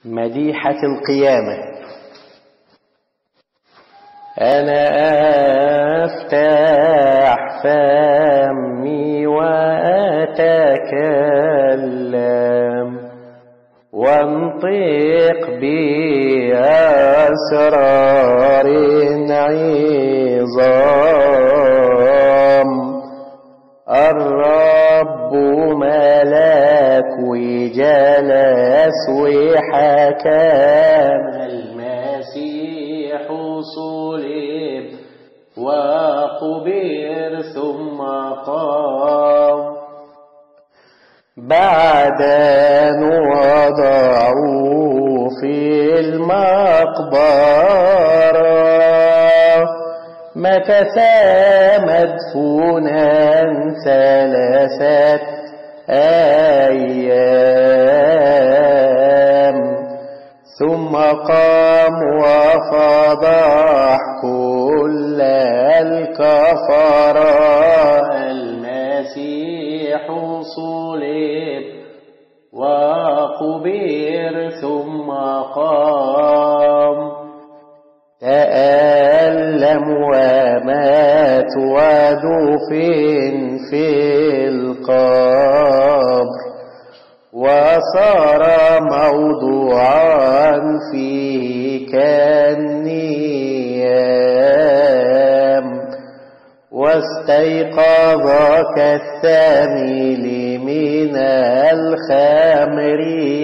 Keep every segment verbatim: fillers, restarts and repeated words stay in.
مديحة القيامة. أنا أفتح فمي وأتكلم وانطق بأسرار عظام. الرب ملاك وجلس وحكم، المسيح صلب وقبر ثم قام. بعد أن وضعوه في المقبرة مكث مدفونا ثلاثة أيام، ثم قام وفضح كل الكفرة. المسيح صلب وقبر ثم قام، تألم ومات ودفن في القبر، وصار موضوعا فيه كالنيام، واستيقظ كالثامل من الخمر.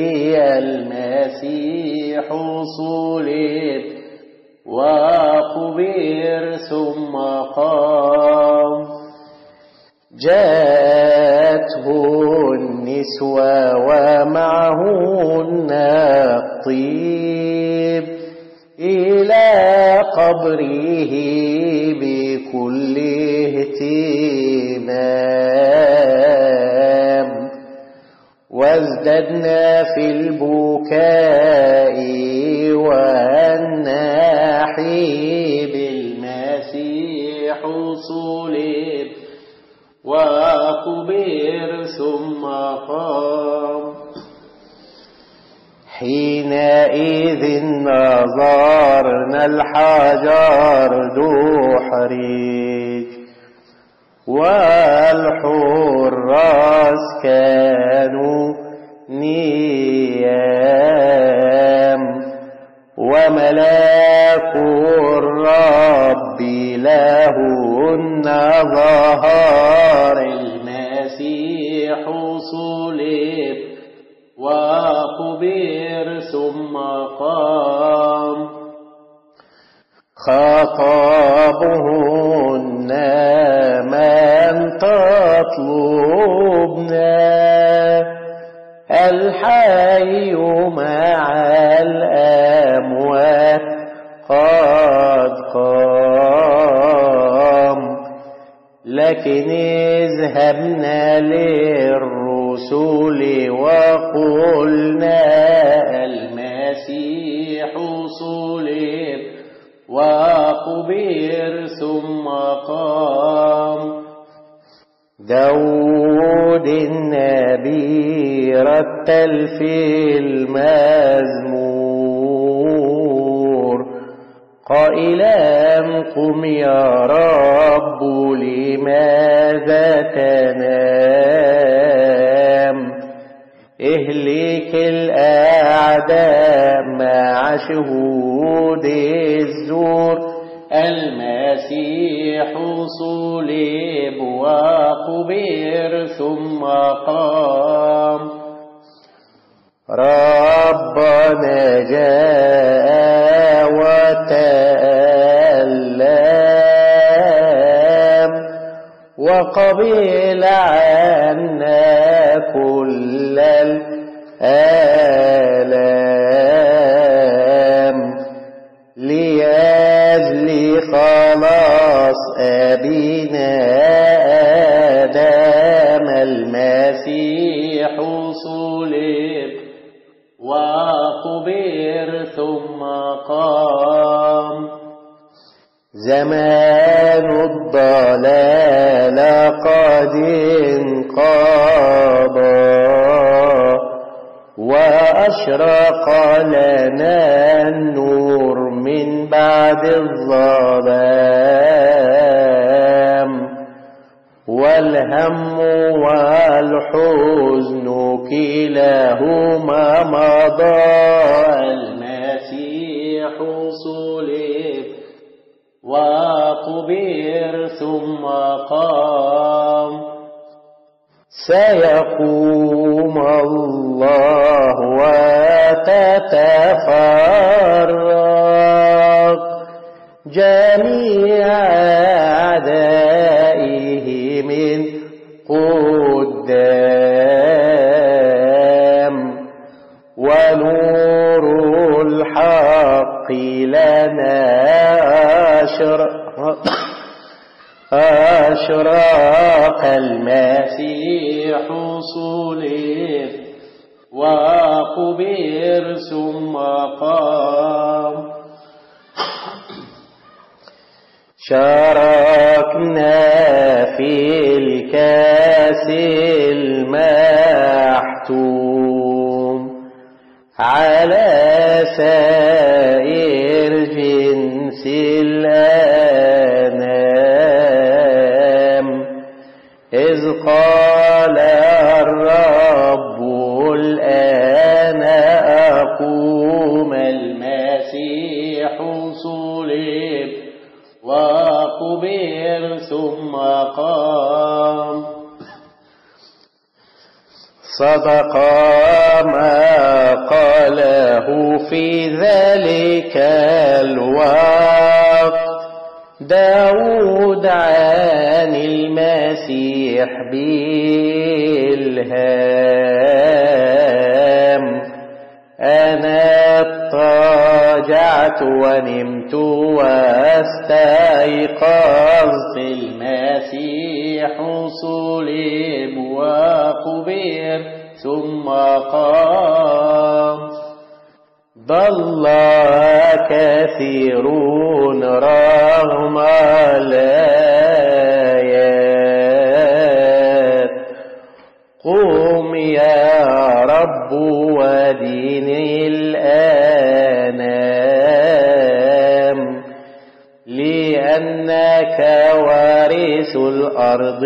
المسيح صلب وقبر ثم قام. جاءته النسوة ومعهن الطيب إلى قبره بكل اهتمام، وازددنا في البكاء والنحيب. المسيح صلب وقبر ثم قام. حينئذ نظرنا الحجر دحرج، والحراس كانوا نيام، وملاك الرب لهن ظهر. المسيح صلب وقبر ثم قام. خاطبهن من تطلبنا، الحي مع الأموات قد قام. لكن اذهبنا للرسل وقلنا، المسيح صلب وقبر ثم قام. داود النبي رتل في المزمور قائلا، قم يا رب لماذا تنام؟ اهلك الأعداء مع شهود الزور. المسيح صلب وقبر ثم قام. ربنا جاء وتألم وقبل عنا كل الآلام، لأجل خلاص أبينا آدم. المسيح صلب وقبر ثم قام. زمان الضلال قد انقضى وأشرق لنا النور من بعد الظلام والهم والحزن كلاهما مضى المسيح صلب وقبر ثم قام سيقوم الله وتتفرق جميع أعدائه من قدام ونور الحق لنا أشرق أشرق المسيح صلب وقبر ثم قام شاركنا في الكاس المحتوم على سائر جنس الأنام إذ قال الرب الآن أقوم المسيح صلب وقبر ثم قام صدق ما قاله في ذلك الوقت داود عن المسيح بالهام أنا اضطجعت ونمت واستيقظت المسيح صلب وقبر ثم قام ضل كثيرون رغم الآيات قم يا رب ودين الآنام لأنك وارث الأرض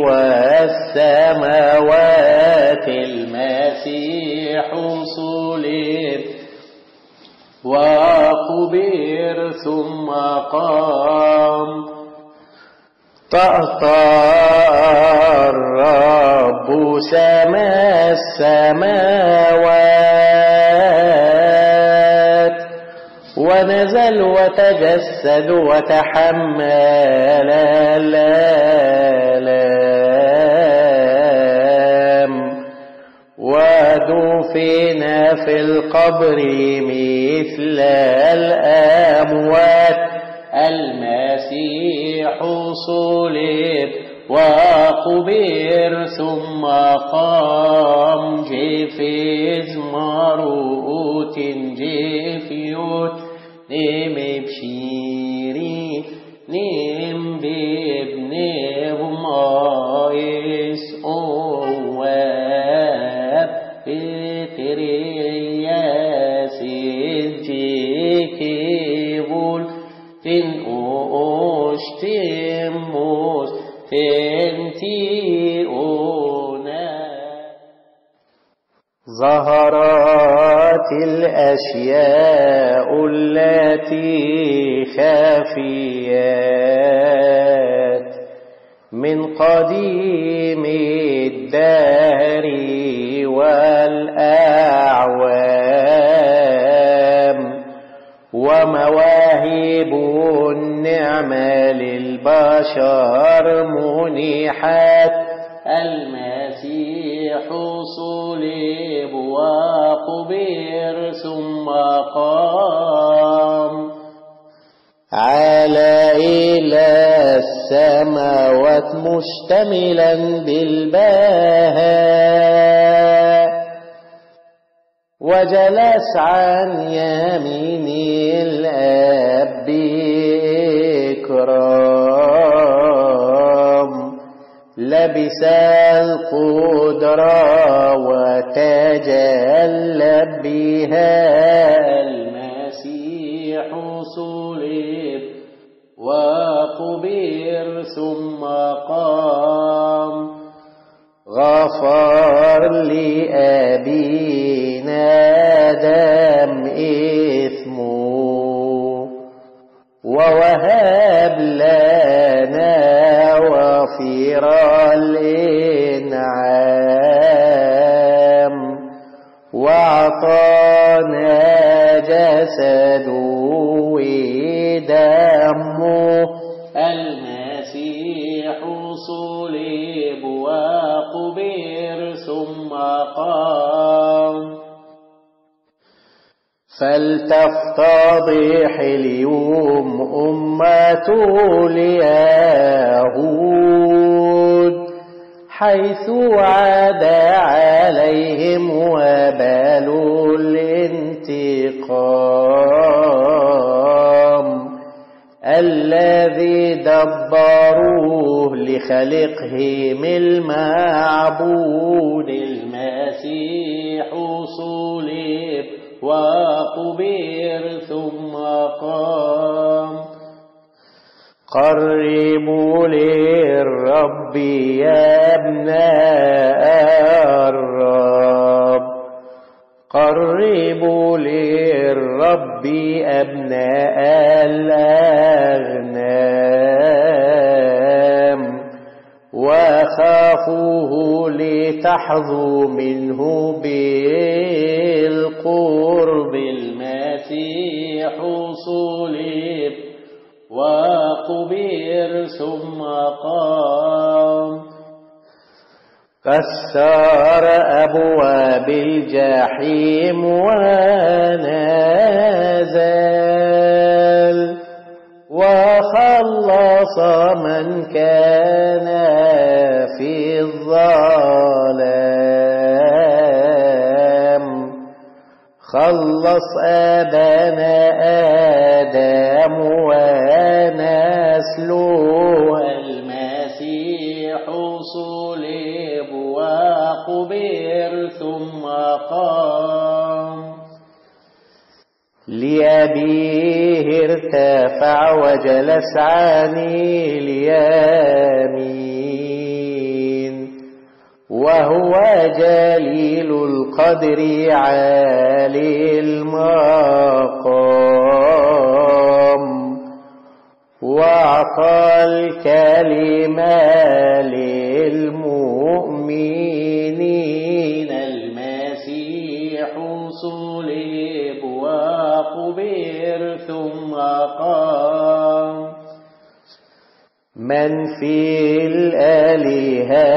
والسماوات المسيح صلب وقبر ثم قام طأطأ الرب سما السماوات ونزل وتجسد وتحمل الآلام ودفن في القبر مثل الأموات المسيح صلب وقبر ثم قام جفز مروت جفيوت نم بشيري نم بابن بمايس أواب بترياس الجيكيبول تن أوشتموس تنتيئونا ظهرت الأشياء التي خفيت من قديم الدهر والأعوام ومواهب النعمة للبشر منحت المسيح صلب وقبر ثم قام على إلى السماوات مشتملا بالبهاء وجلس عن يمين الآب بإكرام لا لبس القدرة وتجلى بها المسيح صلب وقبر ثم قام غفر لأبينا آدم إثمه ووهب لنا وفير الإنعام وأعطانا جسده ودمه المسيح صلب وقبر ثم قام فلتفتضح اليوم أمة اليهود حيث عاد عليهم وبال الانتقام الذي دبروه لخلقهم المعبود المسيح صلب وقبر ثم قام قربوا للرب يا أبناء الرب قربوا للرب أبناء الأغنام وخافوه لتحظوا منه بالقرب المسيح صلب وقبر ثم قام كسر أبواب الجحيم ونزل وخلص من كان في الظلام خلص أبانا آدم ونسله المسيح صلب وقبر ثم قام لأبيه ارتفع وجلس عن اليمين وهو جليل القدر عالي المقام وأعطى الكلمة للمؤمنين المسيح صلب وقبر ثم قام من في الآلهة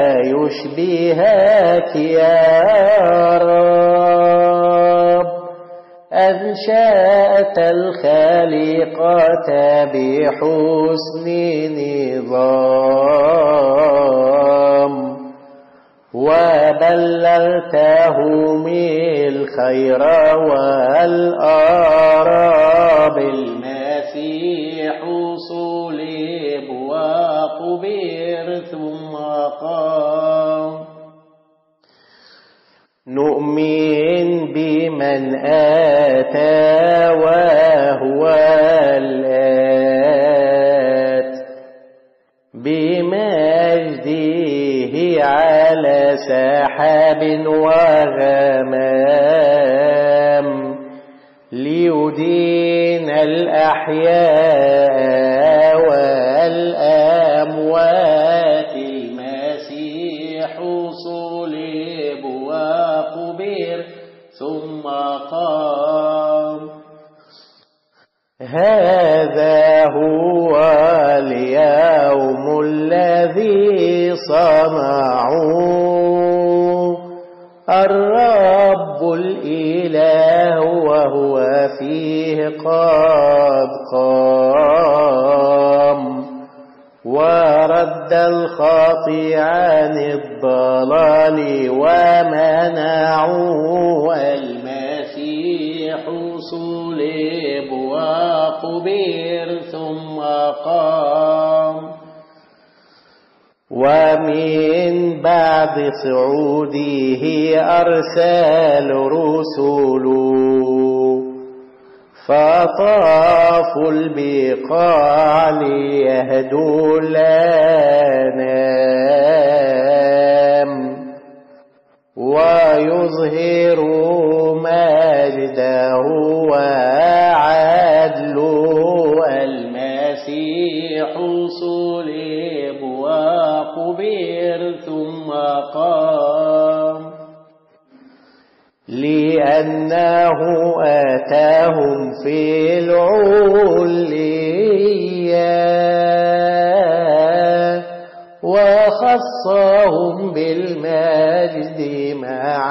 يشبهك يا رب أنشأت الخالقة بحسن نظام وبلغتهم الخير والآراب المسيح صلب وقبر ثم قام نؤمن بمن آتى وهو الآت بمجده على سحاب وغمام ليدين الأحياء والأموات المسيح صلب وقبر ثم قام هذا هو اليوم الذي صنعوه الرب الإله وهو فيه قد قام ورد الخاطئ عن الضلال ومنعوا المسيح صلب وقبر ثم قام ومن بعد صعوده أرسل رسله فطافوا البقاع ليهدوا الأنام ويظهروا مجده وعدله. المسيح صلب وقبر ثم قام لأنه آتاهم في العليا وخصهم بالمجد مع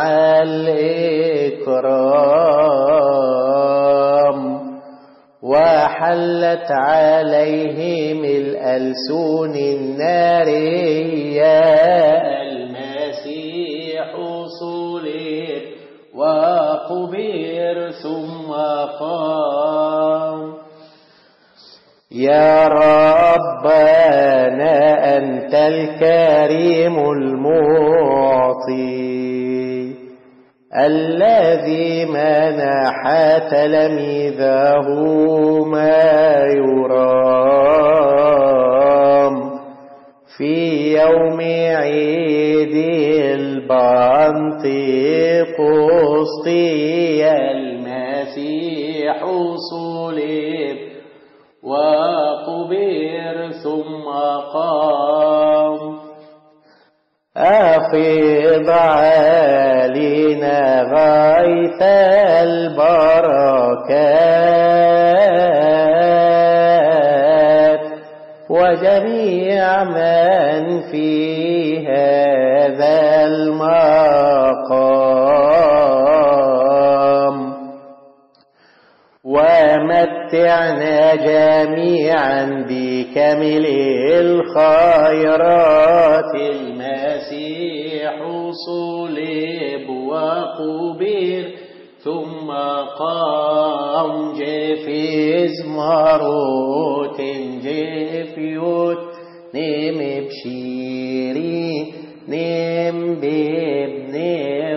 الإكرام وحلت عليهم الألسن النارية. المسيح صلب وقبر ثم قام. يا ربنا أنت الكريم المعطي الذي منح تلاميذه ما يرام في يوم عيد البنطقسطي. المسيح صلب وقبر ثم قام. أفيض علينا غيث البركات وجميع من في هذا المقام ومتعنا جميعا بكامل الخيرات. المسيح صلب وقبر ثم قام. جفيز ماروت جفيوت نم بشيري نم بابن